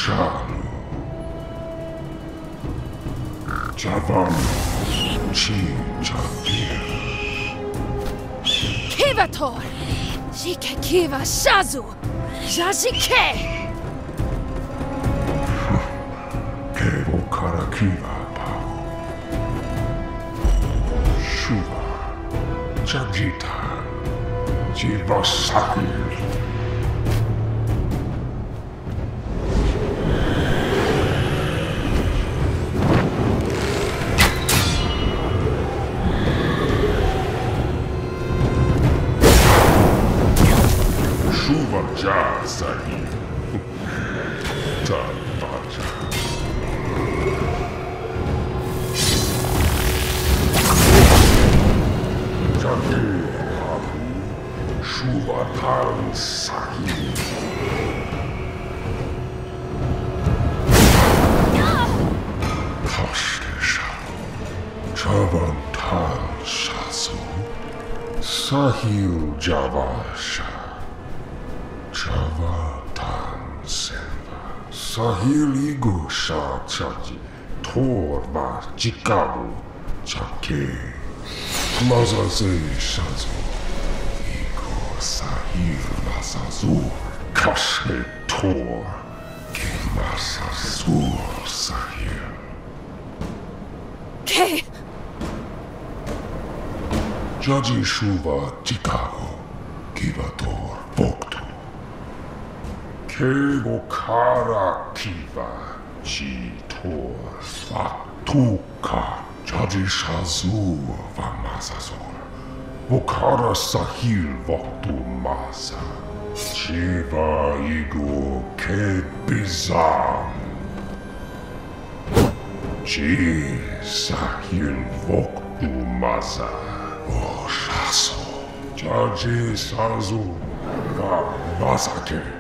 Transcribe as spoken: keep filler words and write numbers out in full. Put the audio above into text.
Shanu Javano Chi Javir Kivator Jike Kiva Shazu Jajike Kevo Karakiva Pao Shuva Jajita Jivasakir Ja, Sahib. Tavaja. Jati Abu Shuvatan Sahib. Tashtesha. Javantan Shasu. Sahil Javasha. Javatan Selva Sahil Igu Shachaji Torva Chikabu Chake Mazaze Shazu Igu Sahil Masazu Kashe Tor Kimasazur Sahil K Jaji Shuva Chikabu Kivator Voktu Kego Kara Kiva Jitor Fatuka Jaji Shazu Vamazazor Vokara Sahil Voktu Masa Jiva Igu Kebizam Ji Sahil Voktu Masa Oshaso Jaji Shazu Vamazake